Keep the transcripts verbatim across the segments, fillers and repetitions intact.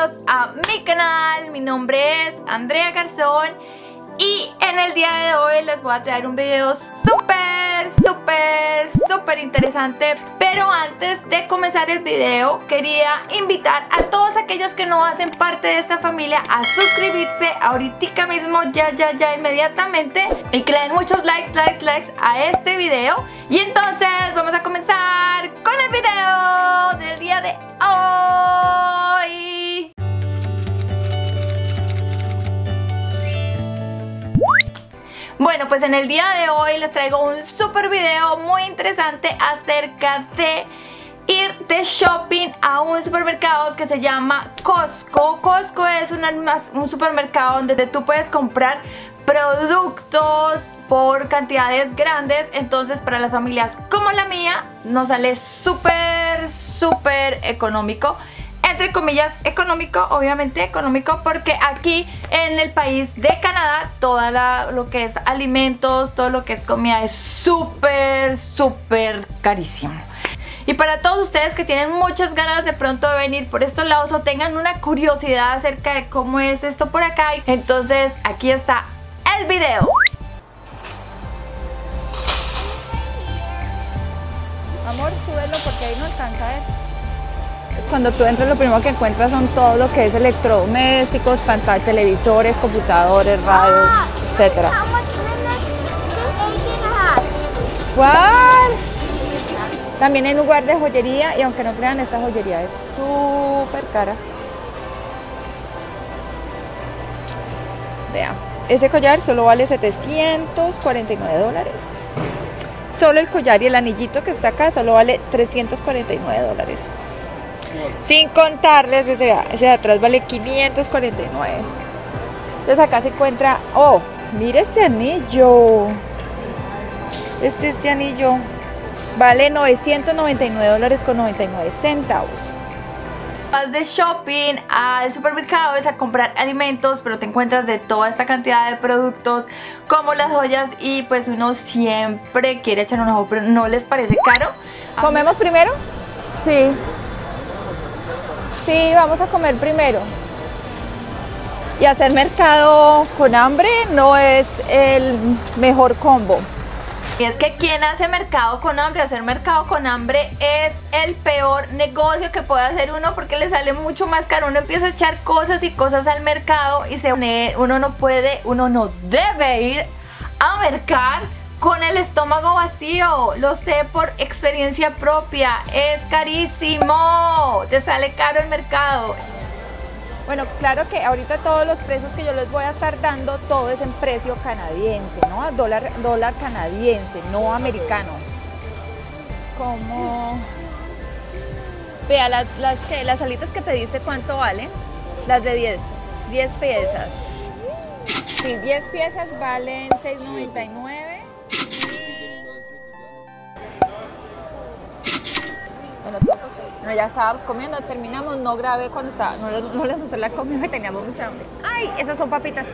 bienvenidos a mi canal. Mi nombre es Andrea Garzón y en el día de hoy les voy a traer un video súper, súper, súper interesante. Pero antes de comenzar el video quería invitar a todos aquellos que no hacen parte de esta familia a suscribirse ahorita mismo, ya, ya, ya, inmediatamente, y que le den muchos likes, likes, likes a este video. Y entonces vamos a comenzar con el video del día de hoy. Bueno, pues en el día de hoy les traigo un super video muy interesante acerca de ir de shopping a un supermercado que se llama Costco. Costco es una, un supermercado donde tú puedes comprar productos por cantidades grandes. Entonces para las familias como la mía nos sale súper, súper económico. Entre comillas económico, obviamente económico, porque aquí en el país de Canadá todo lo que es alimentos, todo lo que es comida es súper, súper carísimo. Y para todos ustedes que tienen muchas ganas de pronto de venir por estos lados o tengan una curiosidad acerca de cómo es esto por acá, entonces aquí está el video. Amor, súbelo porque ahí no alcanza a ver. Cuando tú entras lo primero que encuentras son todo lo que es electrodomésticos, pantallas, televisores, computadores, radios, etcétera. ¿Cuál? También hay un lugar de joyería y aunque no crean, esta joyería es súper cara. Vean, ese collar solo vale setecientos cuarenta y nueve dólares. Solo el collar y el anillito que está acá solo vale trescientos cuarenta y nueve dólares. Sin contarles, ese, ese de atrás vale quinientos cuarenta y nueve. Entonces acá se encuentra, oh, mire este anillo. Este, este anillo vale novecientos noventa y nueve dólares con noventa y nueve centavos. Vas de shopping al supermercado, es a comprar alimentos, pero te encuentras de toda esta cantidad de productos como las joyas y pues uno siempre quiere echar un ojo, pero ¿no les parece caro? ¿Comemos primero? Sí. Sí, vamos a comer primero. Y hacer mercado con hambre no es el mejor combo. Y es que quien hace mercado con hambre, hacer mercado con hambre es el peor negocio que puede hacer uno, porque le sale mucho más caro. Uno empieza a echar cosas y cosas al mercado y se uno no puede, uno no debe ir a mercar con el estómago vacío. Lo sé por experiencia propia, es carísimo, te sale caro el mercado. Bueno, claro que ahorita todos los precios que yo les voy a estar dando, todo es en precio canadiense, ¿no? Dólar, dólar canadiense, no americano. Como... Vea, las, las, que, las alitas que pediste, ¿cuánto valen? Las de diez, diez piezas. Sí, diez piezas valen seis noventa y nueve. Bueno, bueno, ya estábamos comiendo, terminamos, no grabé cuando estaba, no, no les mostré la comida y teníamos mucha hambre. ¡Ay! Esas son papitas.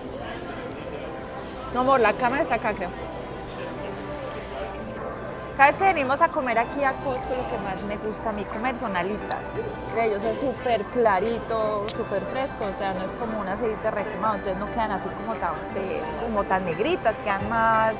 No, amor, la cámara está acá, creo. Cada vez que venimos a comer aquí a Costco, lo que más me gusta a mí comer son alitas. De ellos es súper clarito, súper fresco, o sea, no es como un aceite requemado, entonces no quedan así como tan, como tan negritas, quedan más...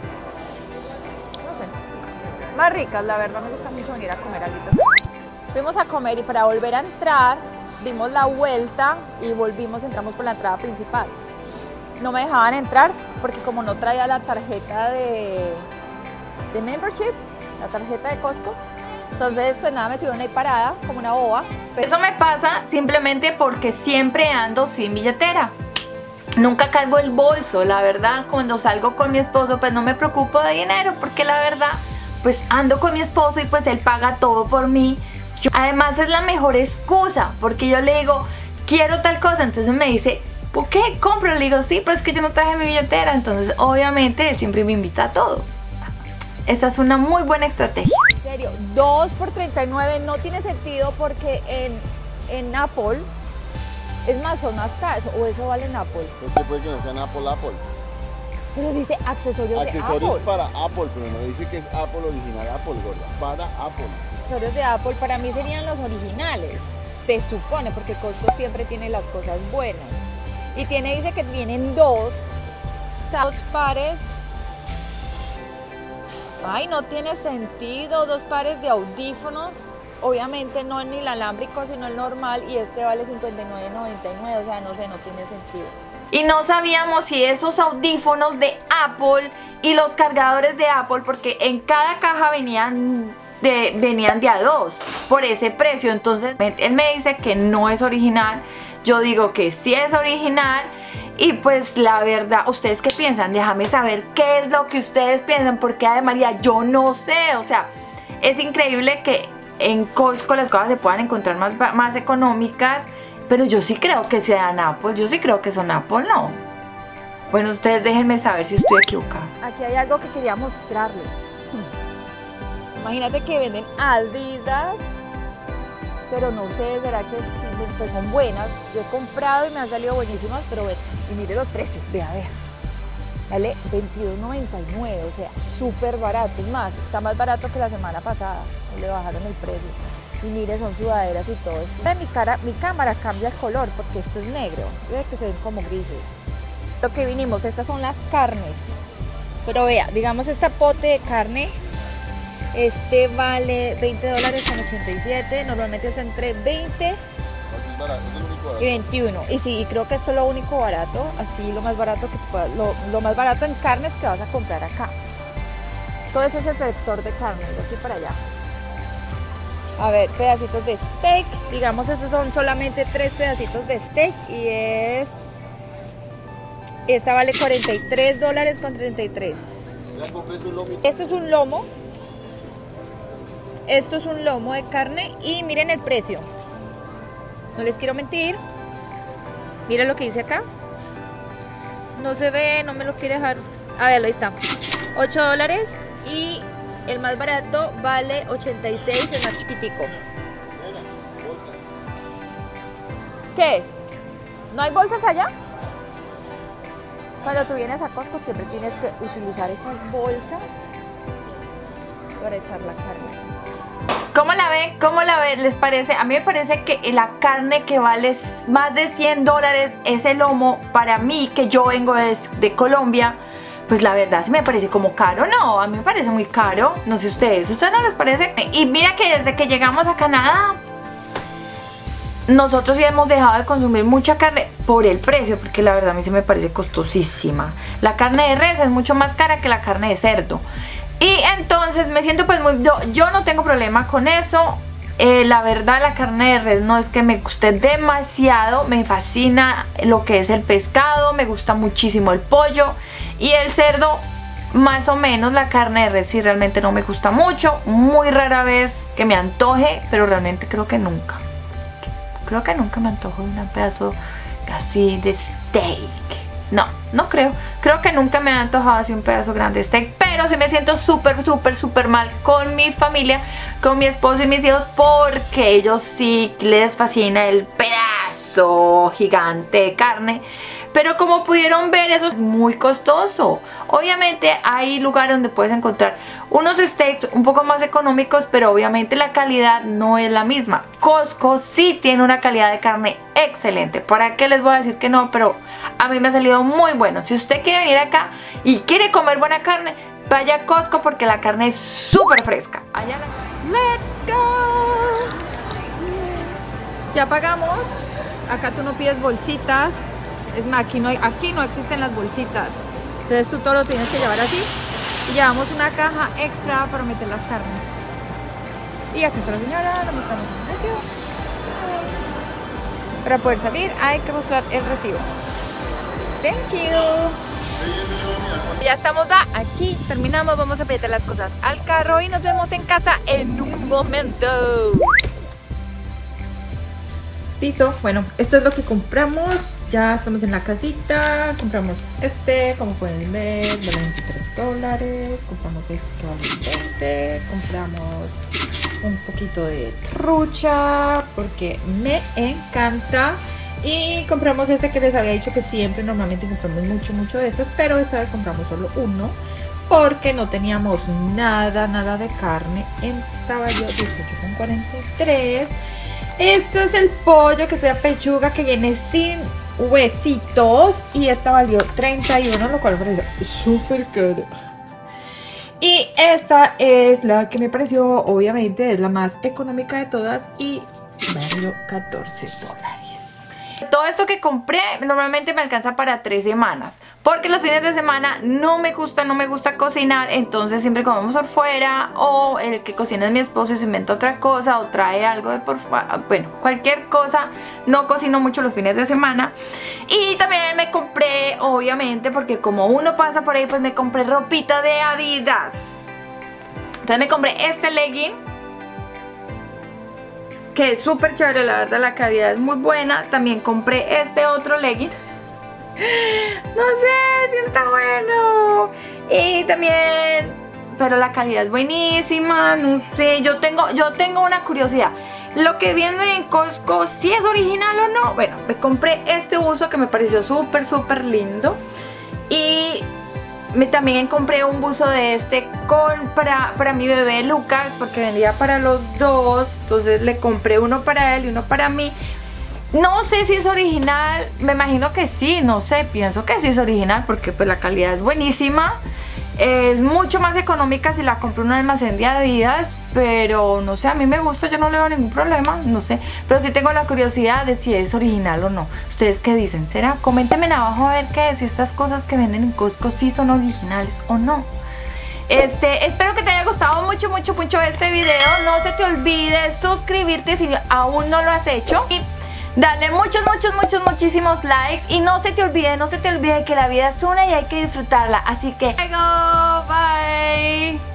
más ricas, la verdad me gusta mucho venir a comer alitas. Fuimos a comer y para volver a entrar dimos la vuelta y volvimos, entramos por la entrada principal. No me dejaban entrar porque como no traía la tarjeta de, de membership, la tarjeta de Costco, entonces pues nada, me tuvieron ahí parada como una boba. Eso me pasa simplemente porque siempre ando sin billetera. Nunca cargo el bolso, la verdad. Cuando salgo con mi esposo pues no me preocupo de dinero, porque la verdad pues ando con mi esposo y pues él paga todo por mí. Yo, además es la mejor excusa, porque yo le digo, quiero tal cosa, entonces me dice, ¿por qué? Compro. Le digo, sí, pero es que yo no traje mi billetera. Entonces obviamente él siempre me invita a todo. Esa es una muy buena estrategia. En serio, dos por treinta y nueve no tiene sentido, porque en, en Apple, es más, son más caros, o eso vale en Apple. Es que puede que no sea en Apple, Apple. Pero dice accesorios, accesorios de Apple. para Apple, pero no dice que es Apple original Apple, gorda. Para Apple. Accesorios de Apple para mí serían los originales. se supone, porque Costco siempre tiene las cosas buenas. Y tiene, dice que vienen dos, dos pares. Ay, no tiene sentido, dos pares de audífonos. Obviamente no el inalámbrico, sino el normal, y este vale cincuenta y nueve noventa y nueve, o sea, no sé, no tiene sentido. Y no sabíamos si esos audífonos de Apple y los cargadores de Apple, porque en cada caja venían de, venían de a dos por ese precio. Entonces él me dice que no es original, yo digo que sí es original. Y pues la verdad, ¿ustedes qué piensan? Déjame saber qué es lo que ustedes piensan, porque Ave María, yo no sé. O sea, es increíble que en Costco las cosas se puedan encontrar más, más económicas, pero yo sí creo que sean Apple, yo sí creo que son Apple, ¿no? Bueno, ustedes déjenme saber si estoy equivocada. Aquí hay algo que quería mostrarles. Imagínate que venden Adidas, pero no sé, ¿será que pues son buenas? Yo he comprado y me han salido buenísimas, pero ven, y mire los precios, vea, vea. Vale veintidós noventa y nueve, o sea, súper barato. Es más, está más barato que la semana pasada, le bajaron el precio. Y mire, son sudaderas y todo esto. De mi, cara, mi cámara cambia el color porque esto es negro, ve que se ven como grises. Lo que vinimos, estas son las carnes. Pero vea, digamos esta pote de carne, este vale veinte dólares con ochenta y siete, normalmente está entre veinte y veintiuno. Y sí, creo que esto es lo único barato, así lo más barato que pueda, lo, lo más barato en carnes que vas a comprar acá. Todo ese es el sector de carnes, de aquí para allá. A ver, pedacitos de steak, digamos esos son solamente tres pedacitos de steak y es... Esta vale cuarenta y tres dólares con treinta y tres. Esto es un lomo. Esto es un lomo de carne y miren el precio. No les quiero mentir. Miren lo que dice acá. No se ve, no me lo quiere dejar. A ver, ahí está. ocho dólares y el más barato vale ochenta y seis, el más chiquitico. ¿Qué? ¿No hay bolsas allá? Cuando tú vienes a Costco siempre tienes que utilizar estas bolsas para echar la carne. ¿Cómo la ven? ¿Cómo la ven? ¿Les parece? A mí me parece que la carne que vale más de cien dólares, ese lomo, para mí, que yo vengo de, de Colombia, pues la verdad sí me parece como caro, ¿no? A mí me parece muy caro. No sé ustedes, ¿a ustedes no les parece? Y mira que desde que llegamos a Canadá, nosotros sí hemos dejado de consumir mucha carne por el precio, porque la verdad a mí sí me parece costosísima. La carne de res es mucho más cara que la carne de cerdo. Y entonces me siento pues muy... Yo, yo no tengo problema con eso. Eh, la verdad la carne de res no es que me guste demasiado. Me fascina lo que es el pescado, me gusta muchísimo el pollo. Y el cerdo más o menos. La carne de res sí realmente no me gusta mucho. Muy rara vez que me antoje, pero realmente creo que nunca. Creo que nunca me antojo de un pedazo así de steak. No, no creo. Creo que nunca me ha antojado así un pedazo grande de steak. Pero sí me siento súper, súper, súper mal con mi familia, con mi esposo y mis hijos, porque ellos sí les fascina el pedazo gigante de carne. Pero como pudieron ver, eso es muy costoso. Obviamente hay lugares donde puedes encontrar unos steaks un poco más económicos, pero obviamente la calidad no es la misma. Costco sí tiene una calidad de carne excelente. ¿Para qué les voy a decir que no? Pero a mí me ha salido muy bueno. Si usted quiere venir acá y quiere comer buena carne, vaya a Costco porque la carne es súper fresca. Allá la... ¡Let's go! Ya pagamos. Acá tú no pides bolsitas. Es más, aquí no, hay, aquí no existen las bolsitas. Entonces tú todo lo tienes que llevar así. Y llevamos una caja extra para meter las carnes. Y aquí está la señora, nos mostramos el recibo. Para poder salir hay que mostrar el recibo. Thank you. Ya estamos da, aquí, terminamos, vamos a meter las cosas al carro y nos vemos en casa en un momento. Listo, bueno, esto es lo que compramos. Ya estamos en la casita. Compramos este, como pueden ver, de veintitrés dólares. Compramos este que vale veinte. Compramos un poquito de trucha porque me encanta. Y compramos este que les había dicho que siempre normalmente compramos mucho, mucho de estos, pero esta vez compramos solo uno porque no teníamos nada, nada de carne. Estaba yo dieciocho con cuarenta y tres. Este es el pollo, que es la pechuga que viene sin huesitos. Y esta valió treinta y uno, lo cual me parece súper caro. Y esta es la que me pareció, obviamente, es la más económica de todas y valió catorce dólares. Todo esto que compré normalmente me alcanza para tres semanas, porque los fines de semana no me gusta, no me gusta cocinar, entonces siempre comemos afuera, o el que cocina es mi esposo y se inventa otra cosa o trae algo de por fuera, bueno, cualquier cosa. No cocino mucho los fines de semana. Y también me compré, obviamente, porque como uno pasa por ahí, pues me compré ropita de Adidas. Entonces me compré este legging, que es súper chévere, la verdad, la calidad es muy buena. También compré este otro legging. No sé si está bueno. Y también, pero la calidad es buenísima, no sé. Yo tengo, yo tengo una curiosidad. Lo que viene en Costco, ¿sí es original o no? Bueno, me compré este buzo que me pareció súper, súper lindo. Y me, también compré un buzo de este con, para, para mi bebé Lucas, porque vendía para los dos. Entonces le compré uno para él y uno para mí. No sé si es original, me imagino que sí, no sé, pienso que sí es original, porque pues la calidad es buenísima. Es mucho más económica si la compro en un almacén de Adidas, pero no sé, a mí me gusta, yo no le veo ningún problema, no sé. Pero sí tengo la curiosidad de si es original o no. ¿Ustedes qué dicen? ¿Será? Coméntenme en abajo a ver qué, si estas cosas que venden en Costco sí son originales o no. Este, espero que te haya gustado mucho, mucho, mucho este video. No se te olvide suscribirte si aún no lo has hecho. Y dale muchos, muchos, muchos, muchísimos likes. Y no se te olvide, no se te olvide que la vida es una y hay que disfrutarla. Así que, bye.